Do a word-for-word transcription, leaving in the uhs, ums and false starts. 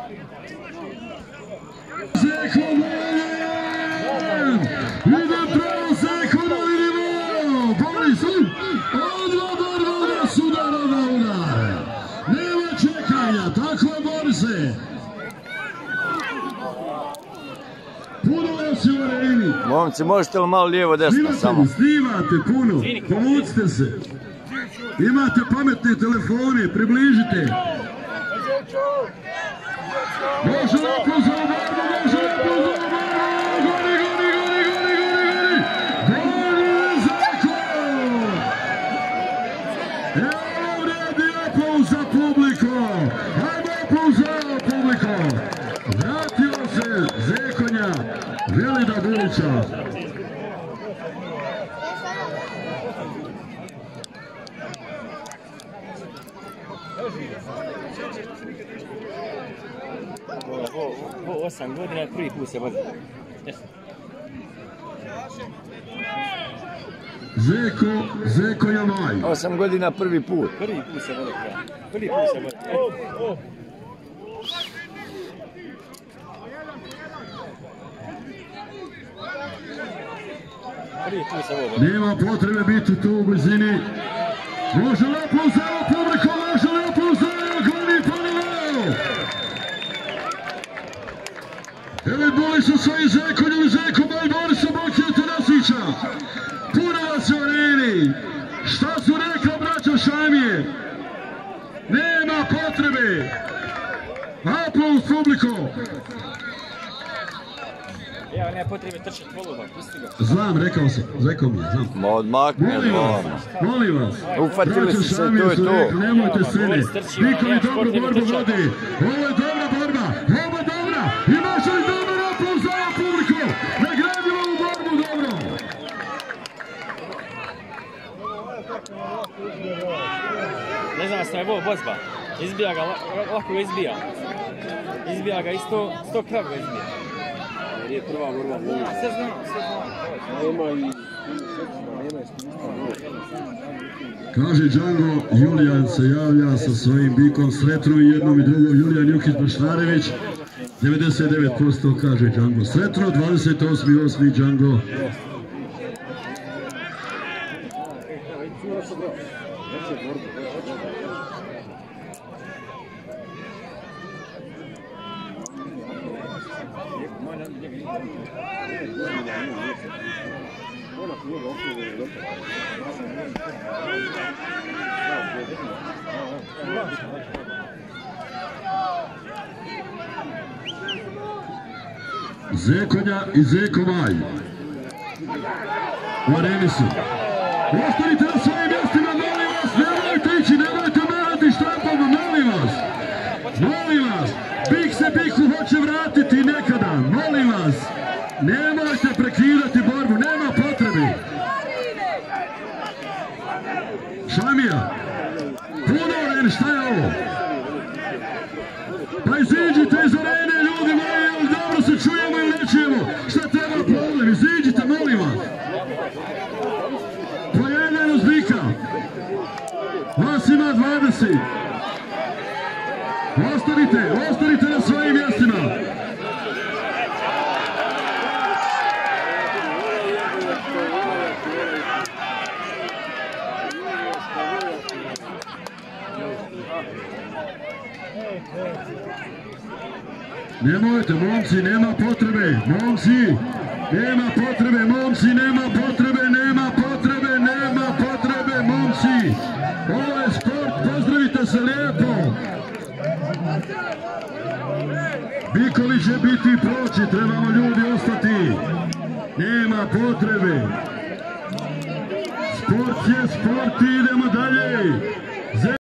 Zeko Malj! Ide pravo Zeko na vidimo! Bulić! Odva borba da sudara na udar! Nema čekanja, tako je Borise! Puno vas je u areni! Momci, možete li malo lijevo desno samo? Snimate puno, povucite se! Imate pametne telefone, približite! Može lepo za obranu, može lepo za obranu! Gori, gori, gori, gori, gori, gori! Gori Zeko! Evo vredi aplauz za publiku! Hajmo aplauz za publiku! Vratio se Zekonja, Velida Bulića! Ovo osam godina prvi put se vodi. Zeko, Zeko je Malj. Osam godina prvi put. Prvi put se vodi. Prvi put se vodi. Prvi put se vodi. Nema potrebe biti tu u blizini. Može lepo uzeo publiku, može lepo uzeo, goni ponovo! Evo Bulić sa svojim Zekonjom, Zeko Malj, Borisa, Bokija, Tanasića. Puno vas u areni. Šta su rekla braća Šamije? Nema potrebe. Aplauz publiku. Ja, nema potrebe trčati poluba, pusti ga. Znam, rekao sam, Zeko mi je, znam. Ma odmakne, molim vas, molim vas. Ufatili su se, to je to. Nemojte scene. Niko mi dobro borbu vodi. Ovo je dobra borba, ovo je dobra. Imaš li dobar aplauz za ovu publiku? Nagradimo ovu borbu dobro. Ne znam šta je ovo bozba. Izbija ga, lako ga izbija. Izbija ga isto, sto krav ga izbija. Jer je prva borba Bulić. Sve znam, sve znam. Nema i... Nema i... Kaže Džango, Julijan se javlja sa svojim bikom, sretno i jednom i drugom, Julijan Jukić-Baštarević, devedeset devet posto kaže Džango, sretno, dvadeset osmi osmi Džango. Zekonja i Zeko Malj u areni su. Ostanite na svojim mjestima, molim vas, nemojte ići, nemojte mahati štampama, molim vas. Molim vas, Bik se Biku hoće vratiti nekada, molim vas. Nemojte prekidati borbu, nema potrebe. Šamija, puno areni, šta je ovo? Pa iziđite iz arene, ljudi moji, ali dobro se čujemo i ne čujemo. Šta treba problem? Iziđite, molim vas. Po jedan uz Bika. Vas ima dvadeset. Ostanite, ostanite na svojim mjestima. Nemojte, momci, nema potrebe, momci, nema potrebe, momci, nema potrebe, nema potrebe, nema potrebe, momci. Ovo je sport, pozdravite se lijepo. Bikovi će biti i proći, trebamo ljudi ostati. Nema potrebe. Sport je sport i idemo dalje.